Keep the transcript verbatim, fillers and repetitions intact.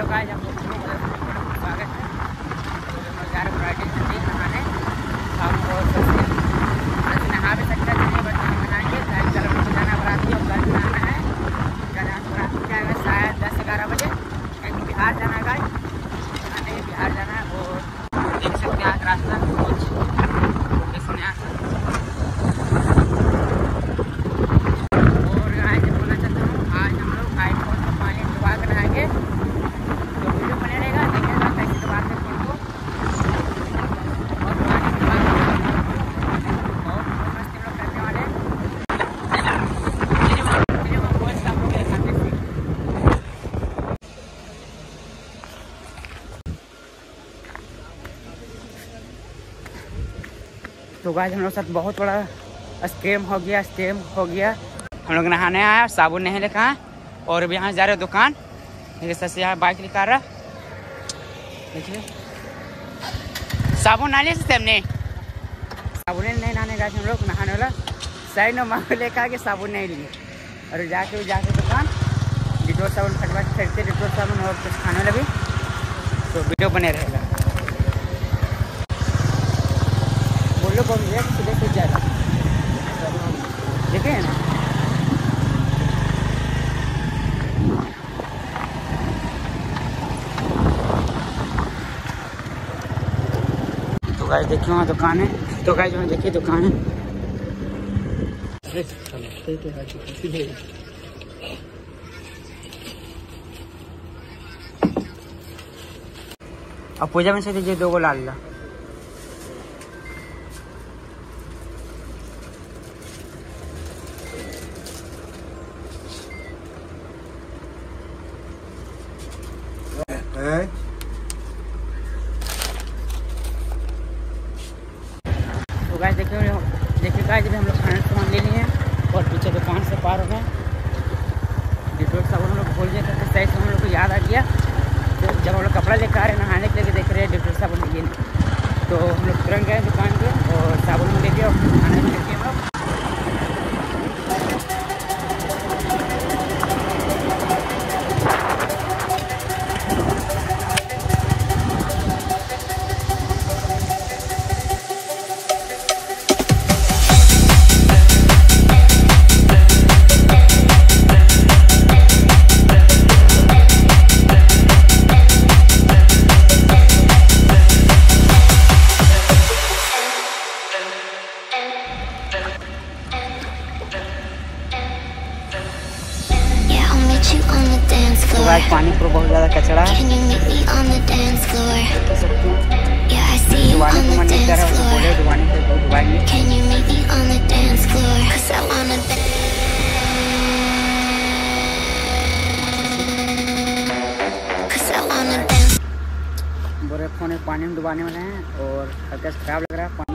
Guys हम लोग स्वागत है। जा रहे फ्राइडे से नहाने हमको नहा भी सकते हैं, बट हम नहाएंगे। कल हमको जाना बराती और कल नहाना है। कल हम बराती जाएगा शायद दस ग्यारह बजे। कहीं बिहार जाना है गाइस, नहाने बिहार जाना है। और देख सकते हैं आज रास्ता कुछ सुने और आज बोलना चाहता हूँ, आज हम लोग आईफोन का पानी डुबा कर नहाएंगे। तो वीडियो बने रहेगा, देखिएगा कैसे डुबाते हैं फोन को और पानी डुबा और मस्ती लोग करने वाले तो गाइस हम लोग साथ बहुत बड़ा स्कैम हो गया स्कैम हो गया हम लोग नहाने आया, साबुन नहीं लेकर आए और अभी यहाँ जा रहे दुकान। मेरे साथ से यहाँ बाइक निकाल रहा, देखिए साबुन ना लिया सकते हमने, साबुन नहीं नहाने गए हम लोग नहाने वाला साइड में मांग लेकर आके साबुन नहीं लिए और जाके जाके दुकान डिटोल साबुन फटवा खरीदते डिटोल साबुन और कुछ खाने वाला भी। तो वीडियो बने रहेगा, बोलो कौन है सीधे सीधे जा रहा देखे ना। तो गाइस देखिए वहाँ दुकान है, तो गाइस वहाँ देखिए दुकान है। अब पूजा में से दीजिए दो गो लाल ला। तो गाइस देखिए देखिए गाइस जब हम लोग खाने सामान ले लिए हैं और पीछे दुकान से पार हो गए। डिटोल साबुन हम लोग भूल गए थे, सही से हम लोग को याद आ गया। तो जब हम लोग कपड़ा लेकर आ रहे हैं नहाने के लिए देख रहे हैं डिटोल साबुन ये नहीं, तो हम लोग तुरंत गए दुकान पे और साबुन ले लिया और खाने में लेके हम लोग पानी पर बहुत ज़्यादा कचरा है। दुबाने को मन नहीं कर रहा, बोले दुबाने पे बहुत दुबाएंगे। बोरे फोन पानी में डुबाने वाले हैं और हल्का खराब लग रहा है।